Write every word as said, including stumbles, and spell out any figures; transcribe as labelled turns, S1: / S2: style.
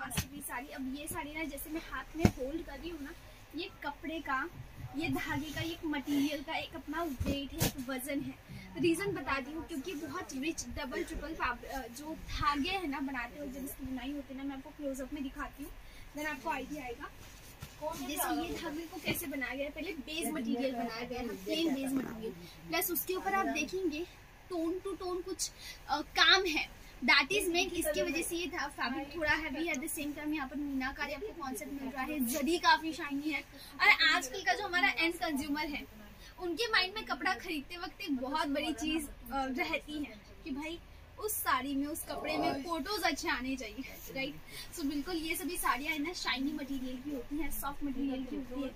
S1: Masterpiece sari. अब ये साड़ी ना जैसे मैं हाथ में होल्ड कर रही हूँ ना, ये कपड़े का, ये धागे का, एक मटेरियल का एक अपना वेट है, एक वजन है। रीज़न बता दी हूँ क्योंकि बहुत रिच डबल ट्रिपल जो धागे हैं ना बनाते हुए जब इसकी बुनाई होती है ना, मैं आपको क्लोजअप में दिखाती हूँ, देन आपको आइडिया आएगा। जैसे ये धागे को कैसे बनाया गया है, पहले बेस मटेरियल बनाया गया है, प्लेन बेस मटेरियल, प्लस उसके ऊपर आप देखेंगे टोन टू टोन कुछ आ, काम है, दैट इज मेक, इसकी वजह से ये फैब्रिक थोड़ा हैवी है। एट द सेम टाइम यहाँ पर मीनाकारी आपको कॉन्सेप्ट मिल रहा है, जरी काफी शाइनी है। और आजकल का जो हमारा एंड कंज्यूमर है, उनके माइंड में कपड़ा खरीदते वक्त एक बहुत बड़ी चीज रहती है कि भाई उस साड़ी में, उस कपड़े में फोटोज अच्छे आने चाहिए, राइट। सो बिल्कुल ये सभी साड़ियाँ है ना शाइनी मटेरियल की होती हैं, सॉफ्ट मटेरियल की होती है,